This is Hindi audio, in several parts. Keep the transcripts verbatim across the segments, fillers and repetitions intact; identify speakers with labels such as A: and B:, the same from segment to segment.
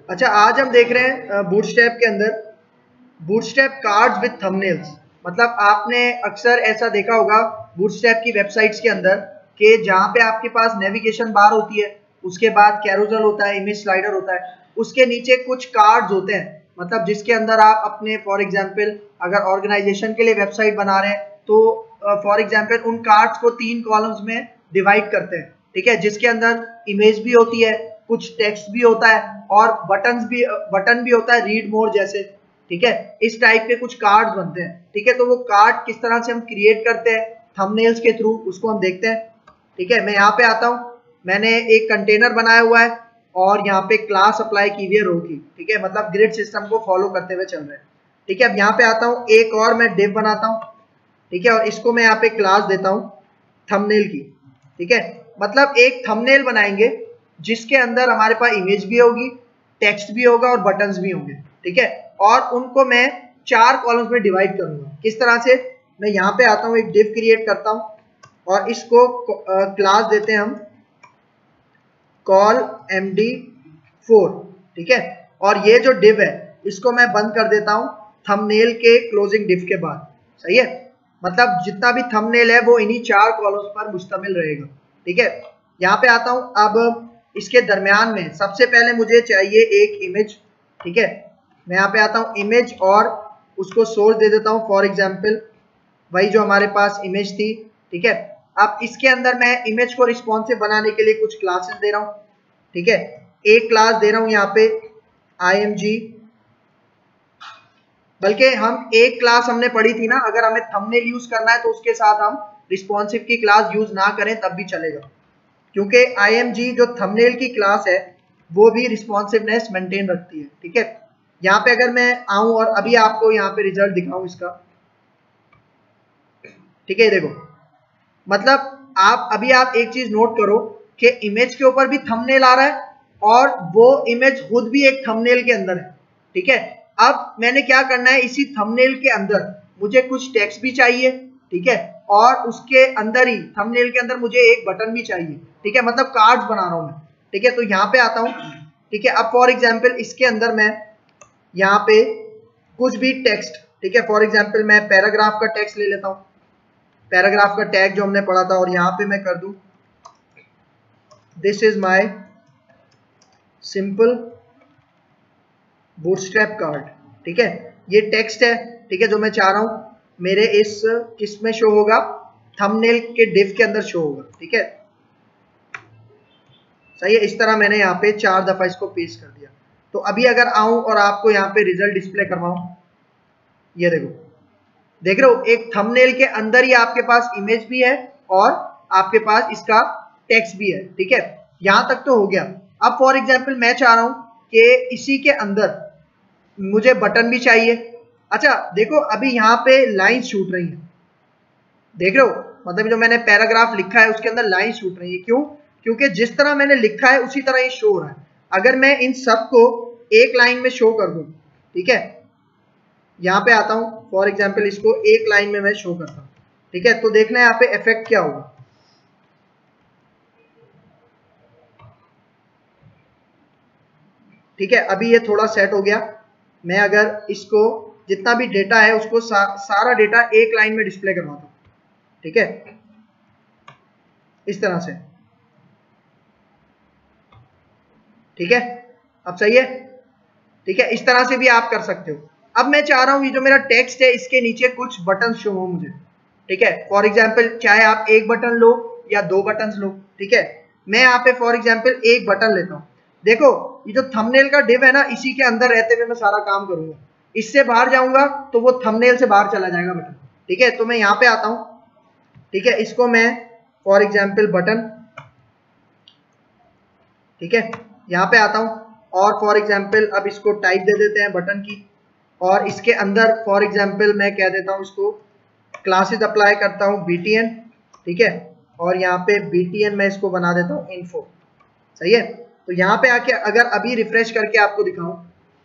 A: अच्छा, आज हम देख रहे हैं बूटस्ट्रैप के अंदर बूटस्ट्रैप कार्ड्स विद थंबनेल्स। मतलब आपने अक्सर ऐसा देखा होगा बूटस्ट्रैप की वेबसाइट्स के अंदर कि जहाँ पे आपके पास नेविगेशन बार होती है, उसके बाद कैरोसेल होता है, इमेज स्लाइडर होता है, उसके नीचे कुछ कार्ड्स होते हैं। मतलब जिसके अंदर आप अपने फॉर एग्जांपल अगर ऑर्गेनाइजेशन के लिए वेबसाइट बना रहे हैं तो फॉर एग्जांपल उन कार्ड्स को तीन कॉलम्स में डिवाइड करते हैं, ठीक है, जिसके अंदर इमेज भी होती है, कुछ टेक्स्ट भी होता है और बटन्स भी बटन भी होता है, रीड मोर जैसे, ठीक है। इस टाइप के कुछ कार्ड्स बनते हैं, ठीक है। तो वो कार्ड किस तरह से हम क्रिएट करते हैं थंबनेल्स के थ्रू, उसको हम देखते हैं, ठीक है। मैं यहाँ पे आता हूँ, मैंने एक कंटेनर बनाया हुआ है और यहाँ पे क्लास अप्लाई की हुई है रो की, ठीक है, मतलब ग्रिड सिस्टम को फॉलो करते हुए चल रहे हैं, ठीक है। अब यहाँ पे आता हूँ, एक और मैं डिव बनाता हूँ, ठीक है, और इसको मैं यहाँ पे क्लास देता हूँ थंबनेल की, ठीक है। मतलब एक थंबनेल बनाएंगे जिसके अंदर हमारे पास इमेज भी होगी, टेक्स्ट भी होगा और बटन्स भी होंगे, ठीक है। और उनको मैं चार कॉलम्स में डिवाइड करूंगा। किस तरह से, मैं यहाँ पे आता हूँ, एक डिव क्रिएट करता हूँ और इसको क्लास देते हैं हम कॉल एम डी फोर, ठीक है। और ये जो डिव है इसको मैं बंद कर देता हूँ थंबनेल के क्लोजिंग डिव के बाद, सही है। मतलब जितना भी थंबनेल है वो इन्हीं चार कॉलम्स पर मुश्तमिल रहेगा, ठीक है। यहाँ पे आता हूँ, अब इसके दरमियान में सबसे पहले मुझे चाहिए एक इमेज, ठीक है। मैं यहाँ पे आता हूँ इमेज और उसको सोर्स दे देता हूँ फॉर एग्जाम्पल वही जो हमारे पास इमेज थी, ठीक है। अब इसके अंदर मैं इमेज को रिस्पॉन्सिव बनाने के लिए कुछ क्लासेस दे रहा हूँ, ठीक है। एक क्लास दे रहा हूँ यहाँ पे आई एम जी, बल्कि हम एक क्लास हमने पढ़ी थी ना, अगर हमें थंबनेल यूज करना है तो उसके साथ हम रिस्पॉन्सिव की क्लास यूज ना करें तब भी चलेगा, क्योंकि आई एम जी जो थंबनेल की क्लास है वो भी रिस्पॉन्सिवनेस मेंटेन रखती है, ठीक है। यहाँ पे अगर मैं आऊं और अभी आपको यहाँ पे रिजल्ट दिखाऊं इसका, ठीक है, देखो, मतलब आप अभी आप एक चीज नोट करो कि इमेज के ऊपर भी थंबनेल आ रहा है और वो इमेज खुद भी एक थंबनेल के अंदर है, ठीक है। अब मैंने क्या करना है, इसी थंबनेल के अंदर मुझे कुछ टेक्स्ट भी चाहिए, ठीक है, और उसके अंदर ही थंबनेल के अंदर मुझे एक बटन भी चाहिए, ठीक है। मतलब कार्ड्स बना रहा हूं मैं, ठीक है। तो यहाँ पे आता हूँ, ठीक है। अब फॉर एग्जाम्पल इसके अंदर मैं यहाँ पे कुछ भी टेक्स्ट, ठीक है, फॉर एग्जाम्पल मैं पैराग्राफ का टेक्स्ट ले लेता हूँ, पैराग्राफ का टैग जो हमने पढ़ा था, और यहाँ पे मैं कर दूं this is my simple Bootstrap card, ठीक है। ये टेक्स्ट है, ठीक है, जो मैं चाह रहा हूं मेरे इस किस में शो होगा, थंबनेल के डिव के अंदर शो होगा, ठीक है, सही है। इस तरह मैंने यहाँ पे चार दफा इसको पेस्ट कर दिया। तो अभी अगर आऊं और आपको यहाँ पे रिजल्ट डिस्प्ले करवाऊं, ये देखो, देख रहे हो, एक थंबनेल के अंदर ही आपके पास इमेज भी है और आपके पास इसका टेक्स्ट भी है, ठीक है। यहां तक तो हो गया। अब फॉर एग्जांपल मैं चाह रहा हूं कि इसी के अंदर मुझे बटन भी चाहिए। अच्छा देखो, अभी यहाँ पे लाइंस छूट रही हैं, देख रहे हो, मतलब जो मैंने पैराग्राफ लिखा है उसके अंदर लाइंस छूट रही है। क्यों? क्योंकि जिस तरह मैंने लिखा है उसी तरह ये शो हो रहा है। अगर मैं इन सबको एक लाइन में शो कर दूं, ठीक है, यहाँ पे आता हूं, फॉर एग्जाम्पल इसको एक लाइन में मैं शो करता हूं, ठीक है, तो देखना है यहाँ पे इफेक्ट क्या होगा, ठीक है। अभी ये थोड़ा सेट हो गया। मैं अगर इसको जितना भी डेटा है उसको सा, सारा डेटा एक लाइन में डिस्प्ले करवाता हूं, ठीक है, इस तरह से, ठीक है। अब सही है, ठीक है, इस तरह से भी आप कर सकते हो। अब मैं चाह रहा हूं ये जो मेरा टेक्स्ट है इसके नीचे कुछ बटन शो हो मुझे, ठीक है। फॉर एग्जांपल चाहे आप एक बटन लो या दो बटन लो, ठीक है। मैं यहाँ पे फॉर एग्जांपल एक बटन लेता हूं। देखो ये जो थंबनेल का डिव है ना, इसी के अंदर रहते हुए मैं सारा काम करूंगा। इससे बाहर जाऊंगा तो वो थंबनेल से बाहर चला जाएगा बटन, ठीक है। तो मैं यहाँ पे आता हूं, ठीक है, इसको मैं फॉर एग्जाम्पल बटन, ठीक है, यहाँ पे आता हूं और फॉर एग्जाम्पल अब इसको टाइप दे देते हैं बटन की, और इसके अंदर फॉर एग्जाम्पल मैं कह देता हूं इसको क्लासेस अप्लाई करता हूं बीटीएन, ठीक है, और यहाँ पे बीटीएन मैं इसको बना देता हूं इन्फो, सही है। तो यहाँ पे आके अगर अभी रिफ्रेश करके आपको दिखाऊं,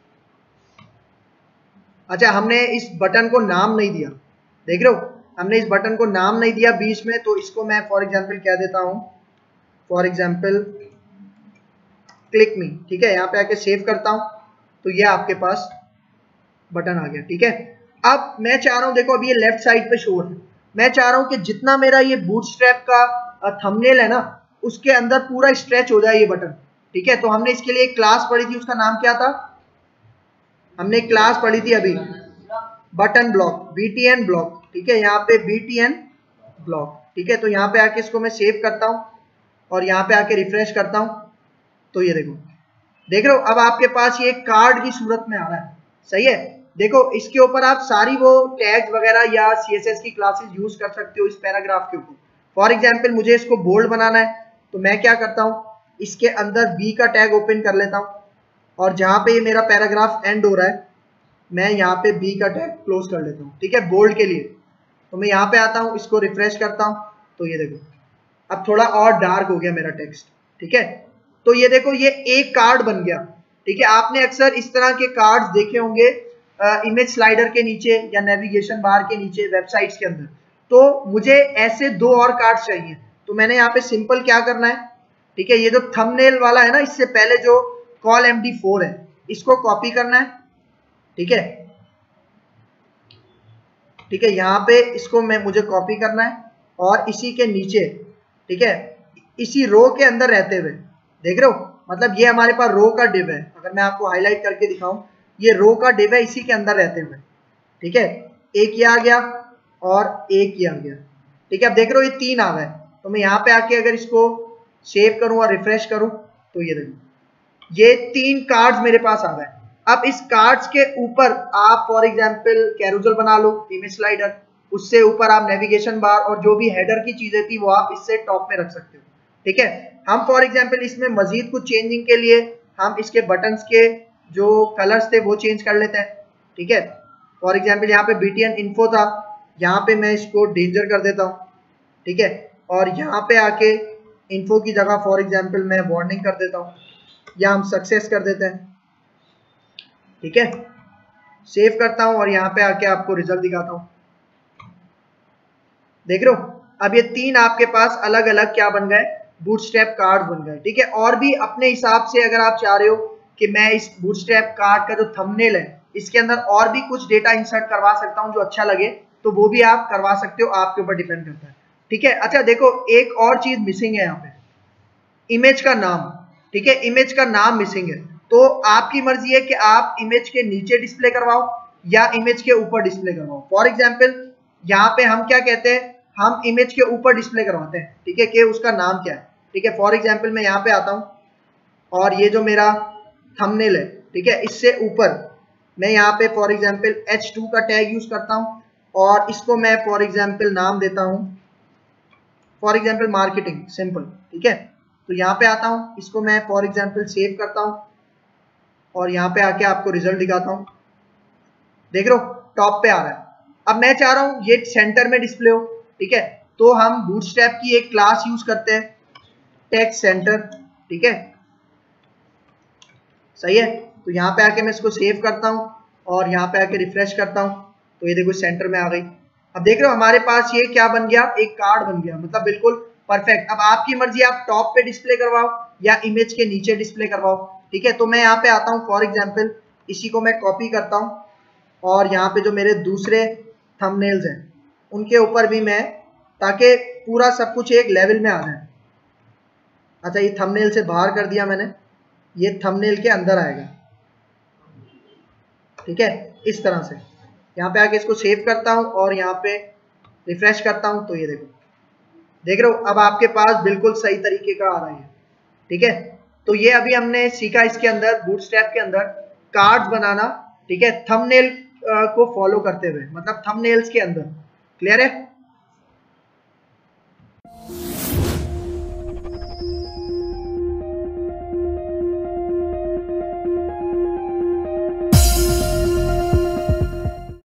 A: अच्छा हमने इस बटन को नाम नहीं दिया, देख रहे हो, हमने इस बटन को नाम नहीं दिया बीच में, तो इसको मैं फॉर एग्जाम्पल कह देता हूं फॉर एग्जाम्पल क्लिक मी, ठीक है। यहाँ पे आके सेव करता हूँ तो ये आपके पास बटन आ गया, ठीक है। अब मैं चाह रहा हूँ, देखो अभी ये लेफ्ट साइड पे शो है, मैं चाह रहा हूँ कि जितना मेरा ये बूटस्ट्रैप का थंबनेल है ना उसके अंदर पूरा स्ट्रेच हो जाए ये बटन, ठीक है। तो हमने इसके लिए एक क्लास पढ़ी थी, उसका नाम क्या था, हमने एक क्लास पढ़ी थी अभी, बटन ब्लॉक, बीटीएन ब्लॉक, ठीक है। यहाँ पे बीटीएन ब्लॉक, ठीक है। तो यहाँ पे आके इसको मैं सेव करता हूँ और यहाँ पे आके रिफ्रेश करता हूँ तो ये देखो, देख रहे हो अब आपके पास ये कार्ड की सूरत में आ रहा है, सही है। देखो इसके ऊपर आप सारी वो टैग्स वगैरह या सीएसएस की क्लासेस यूज कर सकते हो इस पैराग्राफ के ऊपर। फॉर एग्जांपल मुझे इसको बोल्ड बनाना है तो मैं क्या करता हूँ, इसके अंदर बी का टैग ओपन कर लेता हूँ और जहां पे ये मेरा पैराग्राफ एंड हो रहा है मैं यहाँ पे बी का टैग क्लोज कर लेता हूँ, ठीक है, बोल्ड के लिए। तो मैं यहाँ पे आता हूँ, इसको रिफ्रेश करता हूँ तो ये देखो अब थोड़ा और डार्क हो गया मेरा टेक्स्ट, ठीक है। तो ये देखो ये एक कार्ड बन गया, ठीक है। आपने अक्सर इस तरह के कार्ड्स देखे होंगे इमेज स्लाइडर के नीचे या नेविगेशन बार के नीचे वेबसाइट्स के अंदर। तो मुझे ऐसे दो और कार्ड्स चाहिए, तो मैंने यहाँ पे सिंपल क्या करना है, ठीक है, ये जो थंबनेल वाला है ना इससे पहले जो कॉल एम डी फोर है इसको कॉपी करना है, ठीक है, ठीक है। यहाँ पे इसको मैं मुझे कॉपी करना है और इसी के नीचे, ठीक है, इसी रो के अंदर रहते हुए, देख रहे हो मतलब ये हमारे पास रो का डिव है, अगर मैं आपको हाईलाइट करके दिखाऊं ये रो का डिव है इसी के अंदर रहते हुए, ठीक है। एक ये आ गया और एक ये आ गया, ठीक है। अब देख रहे हो ये तीन आ गए, तो मैं यहाँ पे आके अगर इसको सेव करूं और रिफ्रेश करूं तो ये देखो ये तीन कार्ड्स मेरे पास आ गए। अब इस कार्ड्स के ऊपर आप फॉर एग्जांपल कैरोसेल बना लो, इमेज स्लाइडर, उससे ऊपर आप नेविगेशन बार और जो भी हेडर की चीजें थी वो आप इससे टॉप में रख सकते हो, ठीक है। हम फॉर एग्जांपल इसमें मजीद कुछ चेंजिंग के लिए हम इसके बटन्स के जो कलर्स थे वो चेंज कर लेते हैं, ठीक है। फॉर एग्जांपल यहाँ पे बीटीएन इन्फो था, यहाँ पे मैं इसको डेंजर कर देता हूँ, ठीक है, और यहाँ पे आके इन्फो की जगह फॉर एग्जांपल मैं वार्निंग कर देता हूँ या हम सक्सेस कर देते हैं, ठीक है। सेव करता हूँ और यहाँ पे आके आपको रिजल्ट दिखाता हूँ, देख रहे हो अब ये तीन आपके पास अलग अलग क्या बन गए, बूटस्ट्रैप कार्ड बन गए, ठीक है। और भी अपने हिसाब से अगर आप चाह रहे हो कि मैं इस बूटस्ट्रैप कार्ड का जो थंबनेल है इसके अंदर और भी कुछ डेटा इंसर्ट करवा सकता हूं जो अच्छा लगे, तो वो भी आप करवा सकते हो, आपके ऊपर डिपेंड करता है, ठीक है। अच्छा देखो एक और चीज मिसिंग है यहाँ पे, इमेज का नाम, ठीक है, इमेज का नाम मिसिंग है। तो आपकी मर्जी है कि आप इमेज के नीचे डिस्प्ले करवाओ या इमेज के ऊपर डिस्प्ले करवाओ। फॉर एग्जाम्पल यहाँ पे हम क्या कहते हैं, हम इमेज के ऊपर डिस्प्ले करवाते हैं, ठीक है, कि उसका नाम क्या है, ठीक है। फॉर एग्जाम्पल मैं यहाँ पे आता हूँ और ये जो मेरा थंबनेल है, ठीक है, इससे ऊपर मैं यहाँ पे फॉर एग्जाम्पल एच टू का टैग यूज करता हूँ और इसको मैं फॉर एग्जाम्पल नाम देता हूँ फॉर एग्जाम्पल मार्केटिंग सिंपल, ठीक है। तो यहाँ पे आता हूँ, इसको मैं फॉर एग्जाम्पल सेव करता हूँ और यहाँ पे आके आपको रिजल्ट दिखाता हूँ, देख रहे हो टॉप पे आ रहा है। अब मैं चाह रहा हूँ ये सेंटर में डिस्प्ले हो, ठीक है, तो हम बूटस्ट्रैप की एक क्लास यूज करते हैं टेक्स्ट सेंटर, ठीक है, सही है। तो यहाँ पे आके मैं इसको सेव करता हूँ और यहाँ पे आके रिफ्रेश करता हूँ तो ये देखो सेंटर में आ गई। अब देख रहे हो हमारे पास ये क्या बन गया, एक कार्ड बन गया, मतलब बिल्कुल परफेक्ट। अब आपकी मर्जी, आप टॉप पे डिस्प्ले करवाओ या इमेज के नीचे डिस्प्ले करवाओ, ठीक है। तो मैं यहाँ पे आता हूँ, फॉर एग्जाम्पल इसी को मैं कॉपी करता हूँ और यहाँ पे जो मेरे दूसरे थंबनेल्स हैं उनके ऊपर भी मैं, ताकि पूरा सब कुछ एक लेवल में आ जाए। अच्छा ये थंबनेल से बाहर कर दिया मैंने, ये थंबनेल के अंदर आएगा, ठीक है, इस तरह से। यहाँ पे आके इसको सेव करता हूँ और यहाँ पे रिफ्रेश करता हूँ तो ये देखो, देख रहे हो अब आपके पास बिल्कुल सही तरीके का आ रहा है, ठीक है। तो ये अभी हमने सीखा इसके अंदर बूटस्ट्रैप के अंदर कार्ड्स बनाना, ठीक है, थंबनेल को फॉलो करते हुए, मतलब थंबनेल्स के अंदर। क्लियर है?